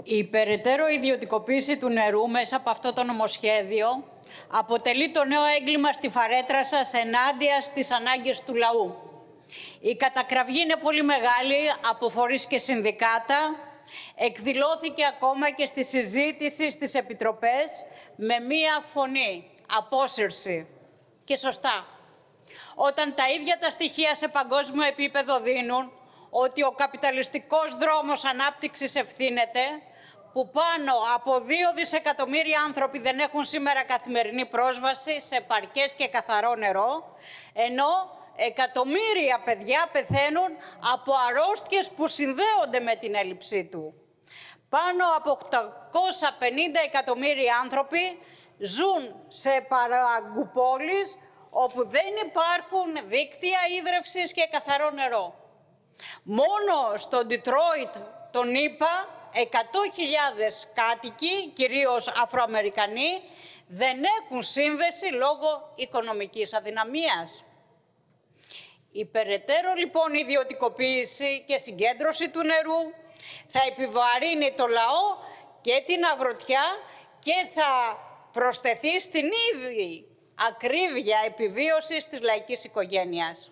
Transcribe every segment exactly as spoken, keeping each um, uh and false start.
Η περαιτέρω ιδιωτικοποίηση του νερού μέσα από αυτό το νομοσχέδιο αποτελεί το νέο έγκλημα στη φαρέτρα σας ενάντια στις ανάγκες του λαού. Η κατακραυγή είναι πολύ μεγάλη από φορείς και συνδικάτα. Εκδηλώθηκε ακόμα και στη συζήτηση στις επιτροπές με μία φωνή, απόσυρση. Και σωστά. Όταν τα ίδια τα στοιχεία σε παγκόσμιο επίπεδο δίνουν ότι ο καπιταλιστικός δρόμος ανάπτυξης ευθύνεται, που πάνω από δύο δισεκατομμύρια άνθρωποι δεν έχουν σήμερα καθημερινή πρόσβαση σε επαρκές και καθαρό νερό, ενώ εκατομμύρια παιδιά πεθαίνουν από αρρώστιες που συνδέονται με την έλλειψή του. Πάνω από οκτακόσια πενήντα εκατομμύρια άνθρωποι ζουν σε παραγκουπόλεις όπου δεν υπάρχουν δίκτυα ίδρευσης και καθαρό νερό. Μόνο στο Ντιτρόιτ, τον ΗΠΑ, εκατό χιλιάδες κάτοικοι, κυρίως Αφροαμερικανοί, δεν έχουν σύνδεση λόγω οικονομικής αδυναμίας. Η περαιτέρω λοιπόν ιδιωτικοποίηση και συγκέντρωση του νερού θα επιβαρύνει το λαό και την αγροτιά και θα προσθεθεί στην ίδια ακρίβεια επιβίωσης της λαϊκής οικογένειας.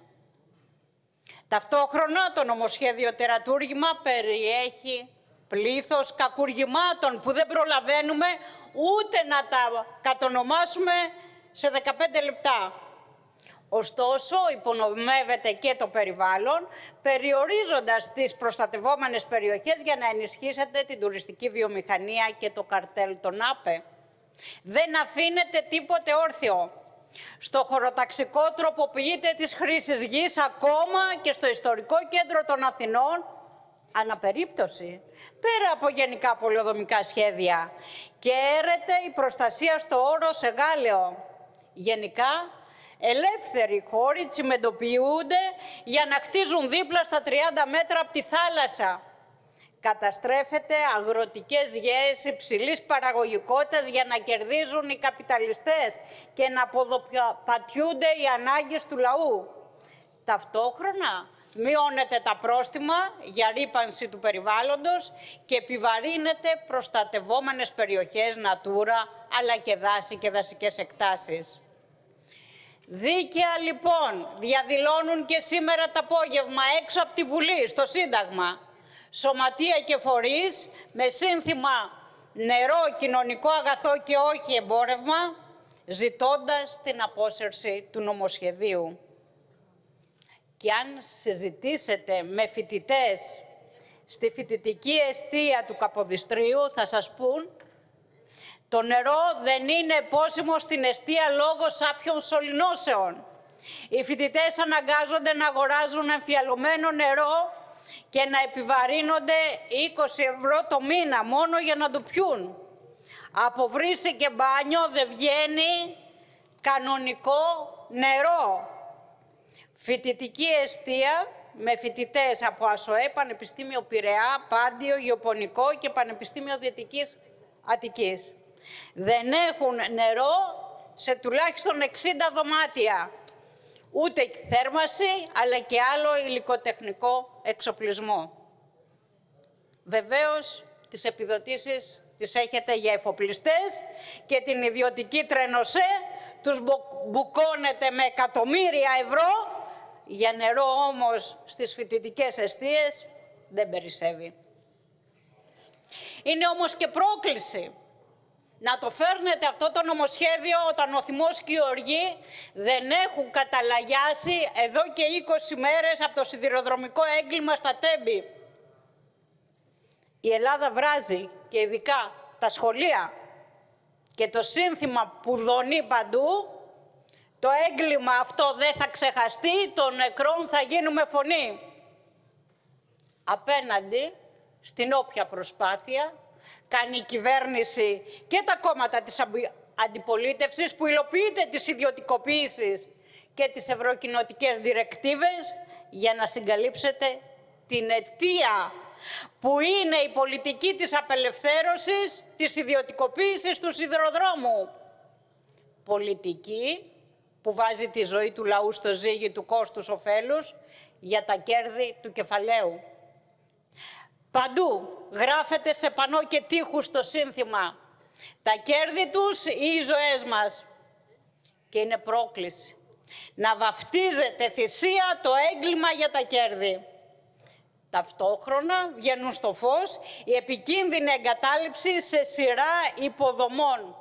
Ταυτόχρονα το νομοσχέδιο τερατούργημα περιέχει πλήθος κακουργημάτων που δεν προλαβαίνουμε ούτε να τα κατονομάσουμε σε δεκαπέντε λεπτά. Ωστόσο, υπονομεύεται και το περιβάλλον, περιορίζοντας τις προστατευόμενες περιοχές για να ενισχύσετε την τουριστική βιομηχανία και το καρτέλ των ΑΠΕ. Δεν αφήνεται τίποτε όρθιο. Στο χωροταξικό τροποποιείται της χρήσης γης ακόμα και στο ιστορικό κέντρο των Αθηνών, αναπερίπτωση, πέρα από γενικά πολεοδομικά σχέδια, και έρεται η προστασία στο Όρος Εγάλεο. Γενικά, ελεύθεροι χώροι τσιμεντοποιούνται για να χτίζουν δίπλα στα τριάντα μέτρα από τη θάλασσα. Καταστρέφεται αγροτικές γέες υψηλής παραγωγικότητας για να κερδίζουν οι καπιταλιστές και να αποδοπατιούνται οι ανάγκες του λαού. Ταυτόχρονα μειώνεται τα πρόστιμα για ρύπανση του περιβάλλοντος και επιβαρύνεται προστατευόμενες περιοχές Natura, αλλά και δάση και δασικές εκτάσεις. Δίκαια λοιπόν διαδηλώνουν και σήμερα το απόγευμα έξω από τη Βουλή, στο Σύνταγμα, σωματεία και φορείς με σύνθημα «Νερό, κοινωνικό αγαθό και όχι εμπόρευμα», ζητώντας την απόσυρση του νομοσχεδίου. Και αν συζητήσετε με φοιτητές στη φοιτητική εστία του Καποδιστρίου, θα σας πούν το νερό δεν είναι πόσιμο στην εστία λόγω σάπιων σωληνώσεων. Οι φοιτητές αναγκάζονται να αγοράζουν εμφιαλωμένο νερό και να επιβαρύνονται είκοσι ευρώ το μήνα μόνο για να το πιούν. Από βρύση και μπάνιο δεν βγαίνει κανονικό νερό. Φοιτητική εστία με φοιτητές από ΑΣΟΕ, Πανεπιστήμιο Πειραιά, Πάντιο, Γεωπονικό και Πανεπιστήμιο Δυτικής Αττικής. Δεν έχουν νερό σε τουλάχιστον εξήντα δωμάτια. Ούτε θέρμαση, αλλά και άλλο υλικοτεχνικό εξοπλισμό. Βεβαίως, τις επιδοτήσεις τις έχετε για εφοπλιστές και την ιδιωτική τρενοσέ τους μπουκώνετε με εκατομμύρια ευρώ. Για νερό όμως στις φοιτητικές εστίες δεν περισσεύει. Είναι όμως και πρόκληση να το φέρνετε αυτό το νομοσχέδιο όταν ο θυμός και η οργή δεν έχουν καταλαγιάσει εδώ και είκοσι μέρες από το σιδηροδρομικό έγκλημα στα Τέμπη. Η Ελλάδα βράζει και ειδικά τα σχολεία και το σύνθημα που δονεί παντού, το έγκλημα αυτό δεν θα ξεχαστεί, των νεκρών θα γίνουμε φωνή. Απέναντι στην όποια προσπάθεια κάνει η κυβέρνηση και τα κόμματα της αντιπολίτευσης που υλοποιείται τις ιδιωτικοποίησεις και τις ευρωκοινοτικές διρεκτίβες για να συγκαλύψετε την αιτία που είναι η πολιτική της απελευθέρωσης, της ιδιωτικοποίησης του σιδηροδρόμου. Πολιτική που βάζει τη ζωή του λαού στο ζύγι του κόστους ωφέλους για τα κέρδη του κεφαλαίου. Παντού γράφεται σε πανό και τείχους το σύνθημα «Τα κέρδη τους ή οι ζωές μας». Και είναι πρόκληση να βαφτίζεται θυσία το έγκλημα για τα κέρδη. Ταυτόχρονα βγαίνουν στο φως η επικίνδυνη εγκατάλειψη σε σειρά υποδομών.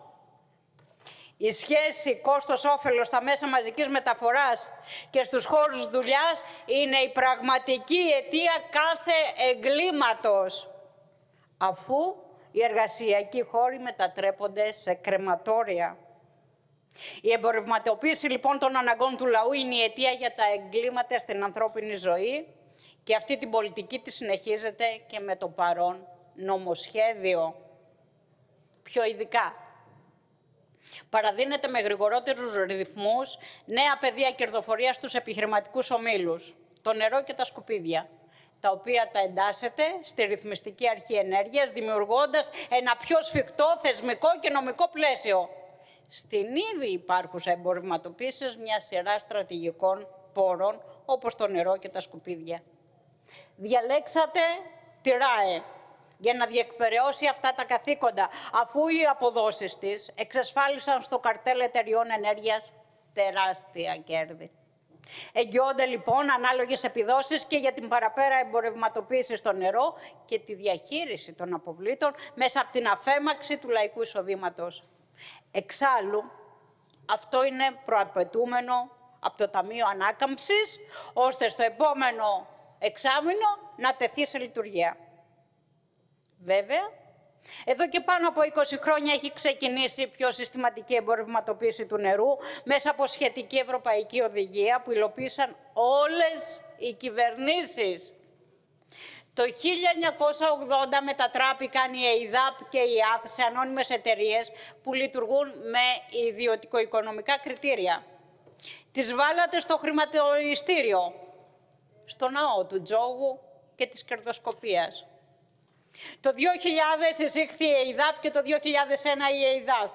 Η σχέση κόστος-όφελος στα μέσα μαζικής μεταφοράς και στους χώρους δουλειάς είναι η πραγματική αιτία κάθε εγκλήματος, αφού οι εργασιακοί χώροι μετατρέπονται σε κρεματόρια. Η εμπορευματοποίηση λοιπόν των αναγκών του λαού είναι η αιτία για τα εγκλήματα στην ανθρώπινη ζωή και αυτή την πολιτική τη συνεχίζεται και με το παρόν νομοσχέδιο. Πιο ειδικά, παραδίνεται με γρηγορότερους ρυθμούς νέα πεδία κερδοφορίας στους επιχειρηματικούς ομίλους, το νερό και τα σκουπίδια, τα οποία τα εντάσσεται στη ρυθμιστική αρχή ενέργειας, δημιουργώντας ένα πιο σφιχτό θεσμικό και νομικό πλαίσιο στην ήδη υπάρχουσα εμπορευματοποίηση μια σειρά στρατηγικών πόρων, όπως το νερό και τα σκουπίδια. Διαλέξατε τη ΡΑΕ για να διεκπεραιώσει αυτά τα καθήκοντα, αφού οι αποδόσεις της εξασφάλισαν στο καρτέλ εταιριών ενέργειας τεράστια κέρδη. Εγγυώνται λοιπόν ανάλογες επιδόσεις και για την παραπέρα εμπορευματοποίηση στο νερό και τη διαχείριση των αποβλήτων μέσα από την αφέμαξη του λαϊκού εισοδήματος. Εξάλλου, αυτό είναι προαπαιτούμενο από το Ταμείο Ανάκαμψης, ώστε στο επόμενο εξάμηνο να τεθεί σε λειτουργία. Βέβαια, εδώ και πάνω από είκοσι χρόνια έχει ξεκινήσει η πιο συστηματική εμπορευματοποίηση του νερού μέσα από σχετική ευρωπαϊκή οδηγία που υλοποίησαν όλες οι κυβερνήσεις. Το χίλια εννιακόσια ογδόντα μετατράπηκαν η ΕΙΔΑΠ και η ΕΑΘ σε ανώνυμες εταιρείες που λειτουργούν με ιδιωτικο-οικονομικά κριτήρια. Τις βάλατε στο χρηματιστήριο, στο ναό του τζόγου και της κερδοσκοπίας. Το δύο χιλιάδες εισήχθη η ΕΙΔΑΠ και το δύο χιλιάδες ένα η ΕΙΔΑΘ.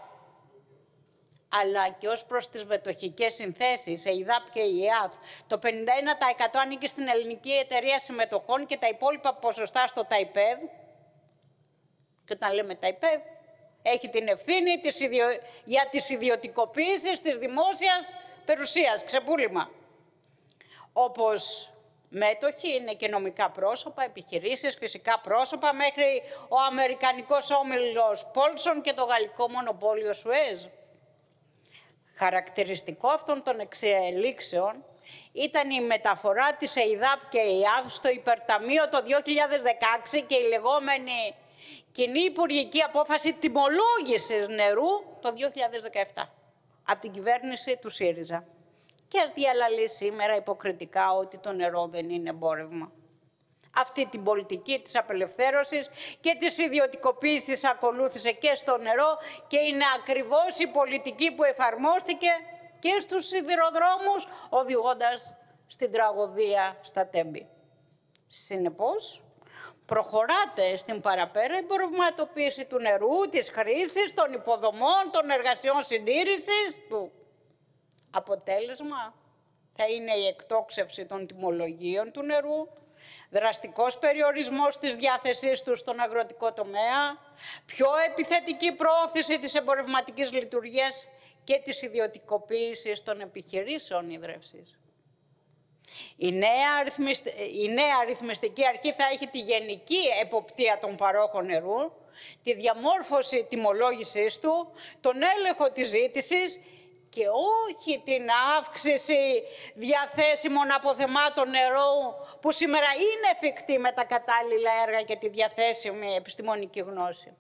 Αλλά και ως προς τις μετοχικές συνθέσεις, η ΕΙΔΑΠ και η ΕΑΘ, το πενήντα ένα τοις εκατό ανήκει στην Ελληνική Εταιρεία Συμμετοχών και τα υπόλοιπα ποσοστά στο ΤΑΙΠΕΔ. Και όταν λέμε ΤΑΙΠΕΔ, έχει την ευθύνη της ιδιο... για τις ιδιωτικοποίησεις της δημόσιας περιουσίας, ξεπούλημα. Όπως μέτοχοι είναι και νομικά πρόσωπα, επιχειρήσεις, φυσικά πρόσωπα, μέχρι ο αμερικανικός όμιλος Πόλσον και το γαλλικό μονοπόλιο Σουέζ. Χαρακτηριστικό αυτών των εξελίξεων ήταν η μεταφορά της ΕΙΔΑΠ και η ΕΑΔ στο υπερταμείο το δύο χιλιάδες δεκαέξι και η λεγόμενη κοινή υπουργική απόφαση τιμολόγησης νερού το δύο χιλιάδες δεκαεπτά από την κυβέρνηση του ΣΥΡΙΖΑ. Και ας διαλαλεί σήμερα υποκριτικά ότι το νερό δεν είναι εμπόρευμα. Αυτή την πολιτική της απελευθέρωσης και της ιδιωτικοποίησης ακολούθησε και στο νερό και είναι ακριβώς η πολιτική που εφαρμόστηκε και στους σιδηροδρόμους, οδηγώντας στην τραγωδία στα Τέμπη. Συνεπώς, προχωράτε στην παραπέρα εμπορευματοποίηση του νερού, της χρήσης, των υποδομών, των εργασιών συντήρησης του. Αποτέλεσμα θα είναι η εκτόξευση των τιμολογίων του νερού, δραστικός περιορισμός της διάθεσής του στον αγροτικό τομέα, πιο επιθετική προώθηση της εμπορευματικής λειτουργίας και της ιδιωτικοποίησης των επιχειρήσεων ίδρευσης. Η νέα, αριθμιστ... η νέα αριθμιστική αρχή θα έχει τη γενική εποπτεία των παρόχων νερού, τη διαμόρφωση τιμολόγησής του, τον έλεγχο της ζήτησης και όχι την αύξηση διαθέσιμων αποθεμάτων νερού που σήμερα είναι εφικτή με τα κατάλληλα έργα και τη διαθέσιμη επιστημονική γνώση.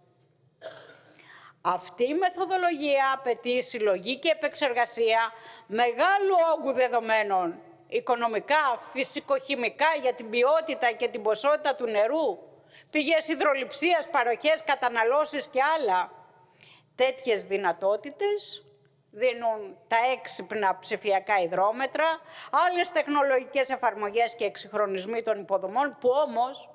Αυτή η μεθοδολογία απαιτεί συλλογή και επεξεργασία μεγάλου όγκου δεδομένων, οικονομικά, φυσικοχημικά για την ποιότητα και την ποσότητα του νερού, πηγές υδρολειψίας, παροχές, καταναλώσεις και άλλα. Τέτοιες δυνατότητες δίνουν τα έξυπνα ψηφιακά υδρόμετρα, άλλες τεχνολογικές εφαρμογές και εξυγχρονισμοί των υποδομών, που όμως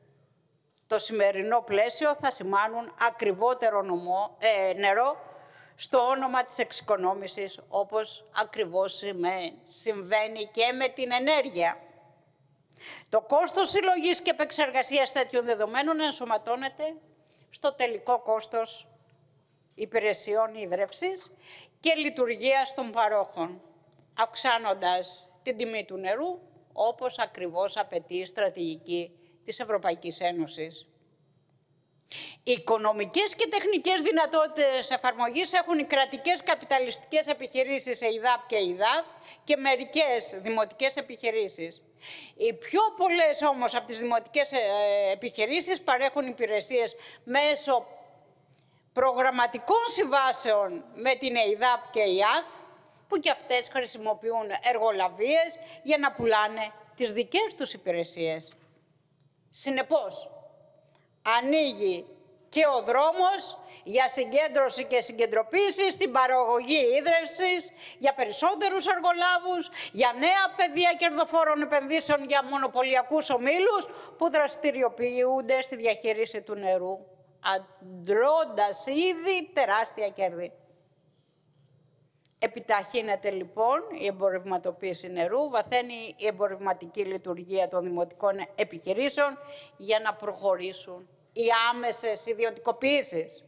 το σημερινό πλαίσιο θα σημάνουν ακριβότερο νομό, ε, νερό στο όνομα της εξοικονόμησης, όπως ακριβώς συμβαίνει και με την ενέργεια. Το κόστος συλλογής και επεξεργασίας τέτοιων δεδομένων ενσωματώνεται στο τελικό κόστος υπηρεσιών ίδρευσης και λειτουργίας των παρόχων, αυξάνοντας την τιμή του νερού, όπως ακριβώς απαιτεί η στρατηγική της Ευρωπαϊκής Ένωσης. Οι οικονομικές και τεχνικές δυνατότητες εφαρμογής έχουν οι κρατικές καπιταλιστικές επιχειρήσεις ΕΙΔΑΠ και ΕΙΔΑΘ και μερικές δημοτικές επιχειρήσεις. Οι πιο πολλές όμως από τις δημοτικές επιχειρήσεις παρέχουν υπηρεσίες μέσω προγραμματικών συμβάσεων με την ΕΙΔΑΠ και ΕΙΑΘ, που και αυτές χρησιμοποιούν εργολαβίες για να πουλάνε τις δικές τους υπηρεσίες. Συνεπώς, ανοίγει και ο δρόμος για συγκέντρωση και συγκεντροποίηση στην παραγωγή ίδρευσης, για περισσότερους εργολάβους, για νέα πεδία κερδοφόρων επενδύσεων για μονοπωλιακούς ομίλους που δραστηριοποιούνται στη διαχείριση του νερού, αντλώντας ήδη τεράστια κέρδη. Επιταχύνεται λοιπόν η εμπορευματοποίηση νερού, βαθαίνει η εμπορευματική λειτουργία των δημοτικών επιχειρήσεων για να προχωρήσουν οι άμεσες ιδιωτικοποιήσεις.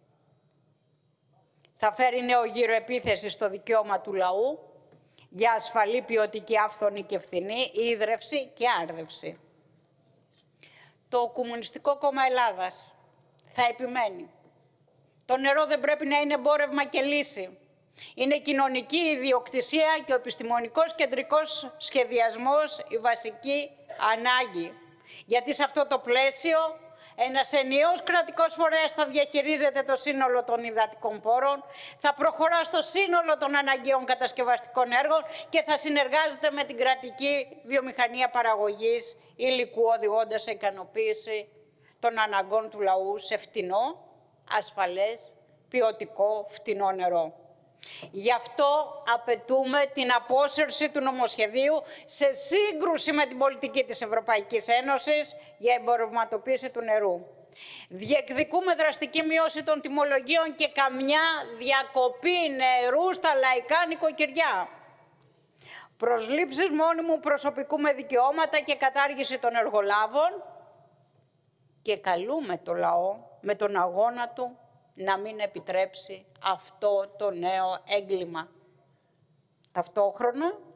Θα φέρει νέο γύρο επίθεση στο δικαίωμα του λαού για ασφαλή, ποιοτική, άφθονη και φθηνή ίδρυυση και άρδευση. Το Κομμουνιστικό Κόμμα Ελλάδας θα επιμένει. Το νερό δεν πρέπει να είναι εμπόρευμα και λύση. Είναι κοινωνική ιδιοκτησία και ο επιστημονικός κεντρικός σχεδιασμός η βασική ανάγκη. Γιατί σε αυτό το πλαίσιο ένας ενιαίος κρατικός φορέας θα διαχειρίζεται το σύνολο των υδατικών πόρων, θα προχωρά στο σύνολο των αναγκαίων κατασκευαστικών έργων και θα συνεργάζεται με την κρατική βιομηχανία παραγωγής υλικού, οδηγώντας σε ικανοποίηση των αναγκών του λαού σε φτηνό, ασφαλές, ποιοτικό, φτηνό νερό. Γι' αυτό απαιτούμε την απόσυρση του νομοσχεδίου σε σύγκρουση με την πολιτική της Ευρωπαϊκής Ένωσης για εμπορευματοποίηση του νερού. Διεκδικούμε δραστική μείωση των τιμολογίων και καμιά διακοπή νερού στα λαϊκά νοικοκυριά. Προσλήψεις μόνιμου προσωπικού με δικαιώματα και κατάργηση των εργολάβων και καλούμε το λαό με τον αγώνα του να μην επιτρέψει αυτό το νέο έγκλημα. Ταυτόχρονα,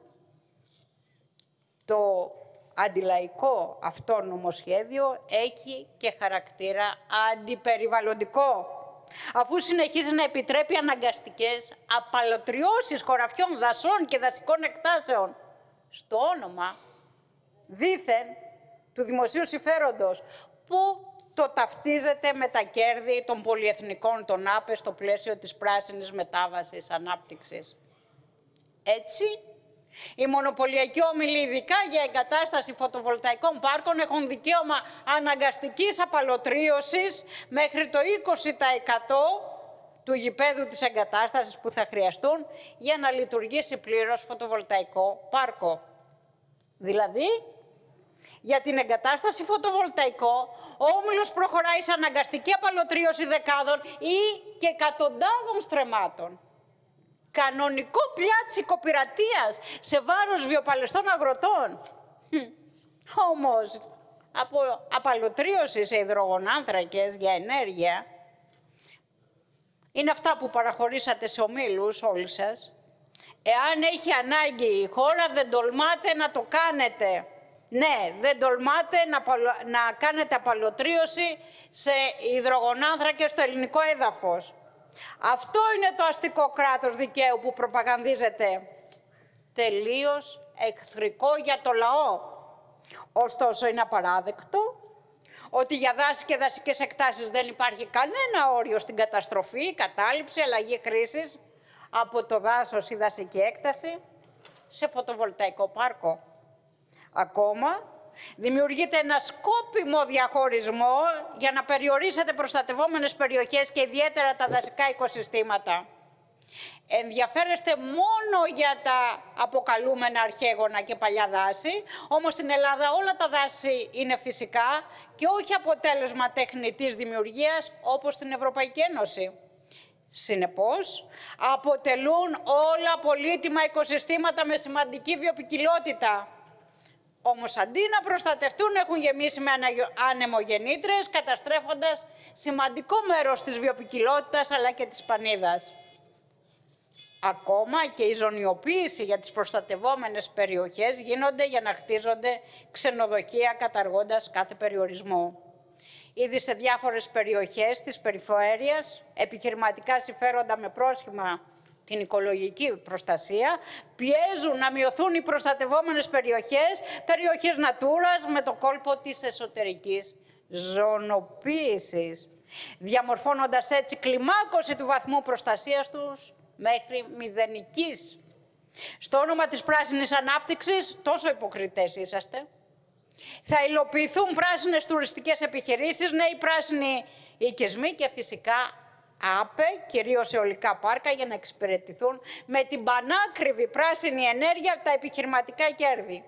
το αντιλαϊκό αυτό νομοσχέδιο έχει και χαρακτήρα αντιπεριβαλλοντικό, αφού συνεχίζει να επιτρέπει αναγκαστικές απαλωτριώσεις χωραφιών, δασών και δασικών εκτάσεων στο όνομα δήθεν του δημοσίου συμφέροντος, που το ταυτίζεται με τα κέρδη των πολυεθνικών των ΑΠΕ στο πλαίσιο της πράσινης μετάβασης ανάπτυξης. Έτσι, οι μονοπωλιακοί όμιλοι, ειδικά για εγκατάσταση φωτοβολταϊκών πάρκων, έχουν δικαίωμα αναγκαστικής απαλωτρίωσης μέχρι το είκοσι τοις εκατό του γηπέδου της εγκατάστασης που θα χρειαστούν για να λειτουργήσει πλήρως φωτοβολταϊκό πάρκο. Δηλαδή, για την εγκατάσταση φωτοβολταϊκό, ο όμιλος προχωράει σε αναγκαστική απαλωτρίωση δεκάδων ή και εκατοντάδων στρεμμάτων. Κανονικό πλιάτσικο πειρατείας σε βάρος βιοπαλαιστών αγροτών. Όμως, από απαλωτρίωση σε υδρογονάνθρακες για ενέργεια, είναι αυτά που παραχωρήσατε σε ομίλους όλοι σας. Εάν έχει ανάγκη η χώρα, δεν τολμάτε να το κάνετε. Ναι, δεν τολμάτε να, να κάνετε απαλωτρίωση σε υδρογονάνθρακες στο ελληνικό έδαφος. Αυτό είναι το αστικό κράτος δικαίου που προπαγανδίζεται. Τελείως εχθρικό για το λαό. Ωστόσο, είναι απαράδεκτο ότι για δάση και δασικές εκτάσεις δεν υπάρχει κανένα όριο στην καταστροφή, κατάληψη, αλλαγή χρήσης από το δάσος ή δασική έκταση σε φωτοβολταϊκό πάρκο. Ακόμα, δημιουργείται ένα σκόπιμο διαχωρισμό για να περιορίσετε προστατευόμενες περιοχές και ιδιαίτερα τα δασικά οικοσυστήματα. Ενδιαφέρεστε μόνο για τα αποκαλούμενα αρχαίγωνα και παλιά δάση, όμως στην Ελλάδα όλα τα δάση είναι φυσικά και όχι αποτέλεσμα τεχνητής δημιουργίας όπως στην Ευρωπαϊκή Ένωση. Συνεπώς, αποτελούν όλα πολύτιμα οικοσυστήματα με σημαντική βιοποικιλότητα. Όμως αντί να προστατευτούν έχουν γεμίσει με ανεμογεννήτριες, καταστρέφοντας σημαντικό μέρος της βιοποικιλότητας αλλά και της πανίδας. Ακόμα και η ζωνιοποίηση για τις προστατευόμενες περιοχές γίνονται για να χτίζονται ξενοδοχεία καταργώντας κάθε περιορισμό. Ήδη σε διάφορες περιοχές της περιφέρειας, επιχειρηματικά συμφέροντα με πρόσχημα την οικολογική προστασία, πιέζουν να μειωθούν οι προστατευόμενες περιοχές, περιοχές Νατούρας με το κόλπο της εσωτερικής ζωνοποίησης, διαμορφώνοντας έτσι κλιμάκωση του βαθμού προστασίας τους μέχρι μηδενικής. Στο όνομα της πράσινης ανάπτυξης, τόσο υποκριτές είσαστε. Θα υλοποιηθούν πράσινες τουριστικές επιχειρήσεις, νέοι πράσινοι οικισμοί και φυσικά ΑΠΕ, κυρίως αιωλικά πάρκα, για να εξυπηρετηθούν με την πανάκριβη πράσινη ενέργεια από τα επιχειρηματικά κέρδη.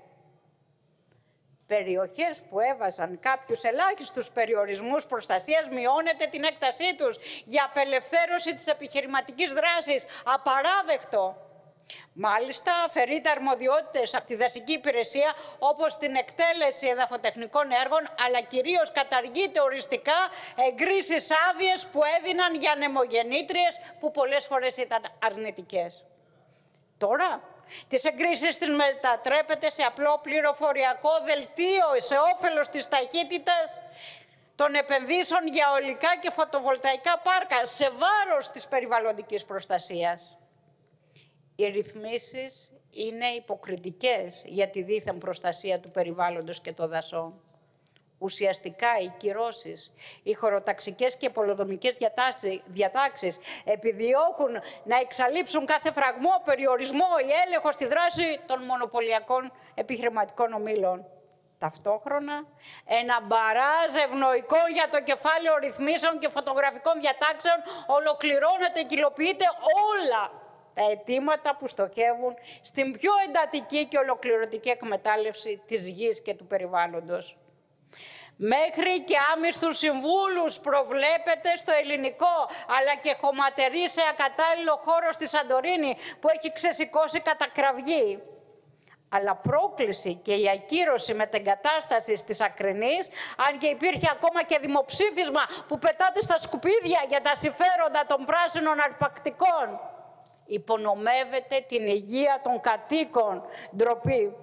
Περιοχές που έβαζαν κάποιους ελάχιστους περιορισμούς προστασίας μειώνεται την έκτασή τους για απελευθέρωση της επιχειρηματικής δράσης. Απαράδεκτο. Μάλιστα, αφαιρείται αρμοδιότητες από τη δασική υπηρεσία, όπως την εκτέλεση εδαφοτεχνικών έργων, αλλά κυρίως καταργείται οριστικά εγκρίσεις άδειες που έδιναν για ανεμογεννήτριες, που πολλές φορές ήταν αρνητικές. Τώρα, τις εγκρίσεις τις μετατρέπεται σε απλό πληροφοριακό δελτίο σε όφελος της ταχύτητας των επενδύσεων για αιωλικά και φωτοβολταϊκά πάρκα, σε βάρος της περιβαλλοντικής προστασίας. Οι ρυθμίσεις είναι υποκριτικές για τη δίθεν προστασία του περιβάλλοντος και των δασών. Ουσιαστικά οι κυρώσεις, οι χωροταξικές και πολεοδομικές διατάξεις επιδιώκουν να εξαλείψουν κάθε φραγμό, περιορισμό ή έλεγχο στη δράση των μονοπωλιακών επιχειρηματικών ομίλων. Ταυτόχρονα, ένα μπαράζ ευνοϊκό για το κεφάλαιο ρυθμίσεων και φωτογραφικών διατάξεων ολοκληρώνεται και υλοποιείται όλα τα αιτήματα που στοχεύουν στην πιο εντατική και ολοκληρωτική εκμετάλλευση της γης και του περιβάλλοντος. Μέχρι και άμυστους συμβούλους προβλέπεται στο ελληνικό, αλλά και χωματερή σε ακατάλληλο χώρο στη Σαντορίνη, που έχει ξεσηκώσει κατά κραυγή. Αλλά πρόκληση και η ακύρωση μετεγκατάστασης της Ακρινής, αν και υπήρχε ακόμα και δημοψήφισμα που πετάται στα σκουπίδια για τα συμφέροντα των πράσινων αρπακτικών, υπονομεύεται την υγεία των κατοίκων. Ντροπή.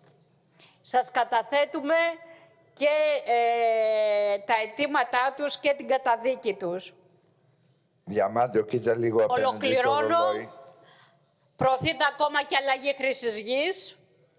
Σας καταθέτουμε και ε, τα αιτήματά τους και την καταδίκη τους. Διαμάντο, κοίτα λίγο απέναντι. Ολοκληρώνω. Προωθείται ακόμα και αλλαγή χρήσης γης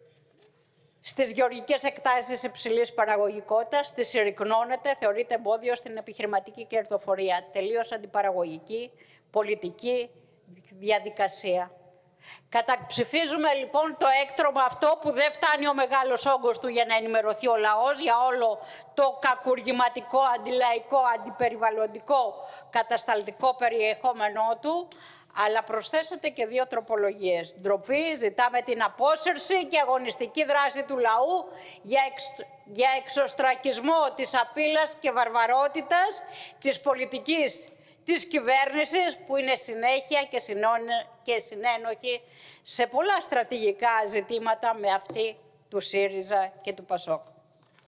στις γεωργικές εκτάσεις υψηλής παραγωγικότητας, τις συρρυκνώνεται, θεωρείται εμπόδιο στην επιχειρηματική κερδοφορία. Τελείως αντιπαραγωγική πολιτική διαδικασία. Καταψηφίζουμε λοιπόν το έκτρωμα αυτό, που δεν φτάνει ο μεγάλος όγκος του για να ενημερωθεί ο λαός για όλο το κακουργηματικό, αντιλαϊκό, αντιπεριβαλλοντικό, κατασταλτικό περιεχόμενό του, αλλά προσθέσατε και δύο τροπολογίες. Ντροπή, ζητάμε την απόσυρση και αγωνιστική δράση του λαού για, εξ, για εξωστρακισμό της απείλας και βαρβαρότητας της πολιτικής της κυβέρνησης, που είναι συνέχεια και, και συνένοχη σε πολλά στρατηγικά ζητήματα με αυτή του ΣΥΡΙΖΑ και του ΠΑΣΟΚ.